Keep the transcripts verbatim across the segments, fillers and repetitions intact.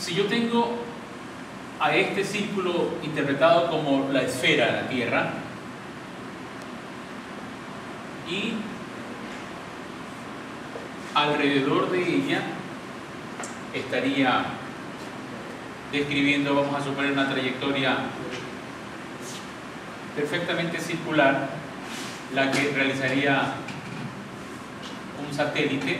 si yo tengo a este círculo interpretado como la esfera de la Tierra y alrededor de ella estaría describiendo, vamos a suponer, una trayectoria perfectamente circular, la que realizaría un satélite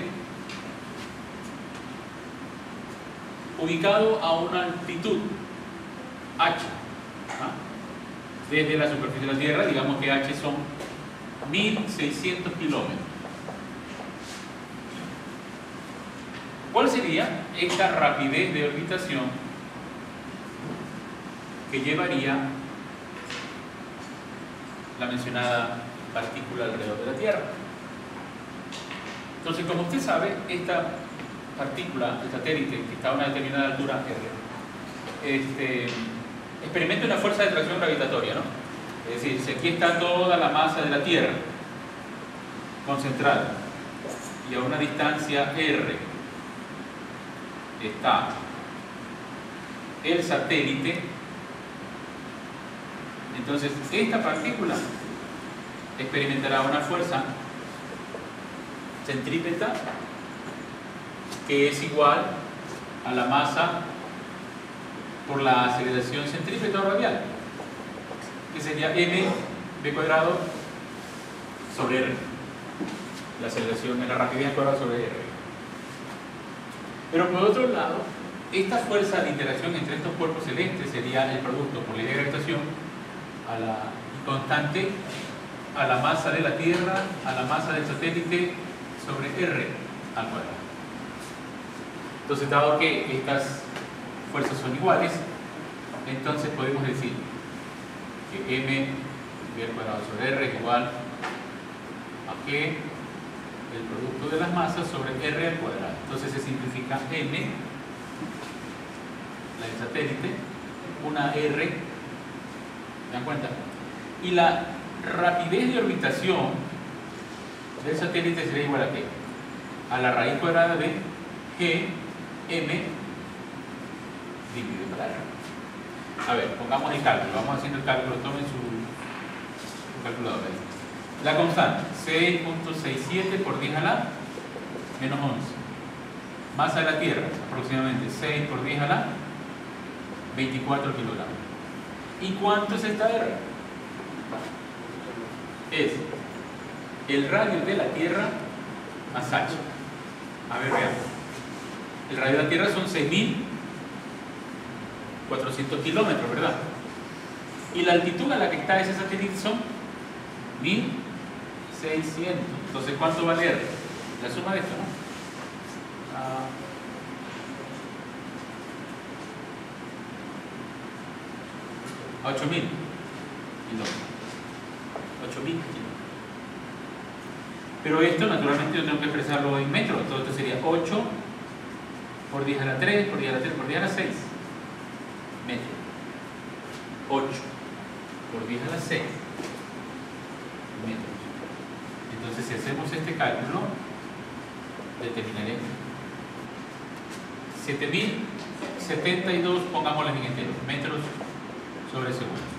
ubicado a una altitud H, ¿ah? Desde la superficie de la Tierra, digamos que H son mil seiscientos kilómetros. ¿Cuál sería esta rapidez de orbitación que llevaría la mencionada partícula alrededor de la Tierra? Entonces, como usted sabe, esta partícula, el satélite, que está a una determinada altura R, este, experimenta una fuerza de atracción gravitatoria, ¿no? Es decir, si aquí está toda la masa de la Tierra concentrada y a una distancia R está el satélite, entonces esta partícula experimentará una fuerza centrípeta que es igual a la masa por la aceleración centrípeta o radial, que sería mv cuadrado sobre r. La aceleración es la rapidez cuadrada sobre r. Pero por otro lado, esta fuerza de interacción entre estos cuerpos celestes sería el producto por ley de gravitación a la constante a la masa de la Tierra a la masa del satélite sobre r al cuadrado. Entonces, dado que estas fuerzas son iguales, entonces podemos decir que m al cuadrado sobre r es igual a que el producto de las masas sobre r al cuadrado. Entonces se simplifica m, la del satélite, una r, ¿se dan cuenta? Y la rapidez de orbitación del satélite sería igual a qué? A la raíz cuadrada de g m dividido por r. A ver, pongamos el cálculo, vamos haciendo el cálculo, tomen su, su calculadora. La constante, seis punto sesenta y siete por diez a la menos once. Masa de la Tierra, aproximadamente seis por diez a la veinticuatro kilogramos. ¿Y cuánto es esta R? Es el radio de la Tierra más H. A ver, veamos. El radio de la Tierra son seis mil cuatrocientos kilómetros, ¿verdad? Y la altitud a la que está ese satélite son mil seiscientos. Entonces, ¿cuánto vale R? La suma de esto, ¿no? Ah, a ocho mil kilómetros. ocho mil kilómetros. Pero esto, naturalmente, yo tengo que expresarlo en metros. Entonces, esto sería ocho por diez a la tres, por diez a la tres, por diez a la seis metros. ocho por diez a la seis metros. Entonces, si hacemos este cálculo, determinaremos siete mil setenta y dos, pongámoslo en enteros, metros sobre segundo.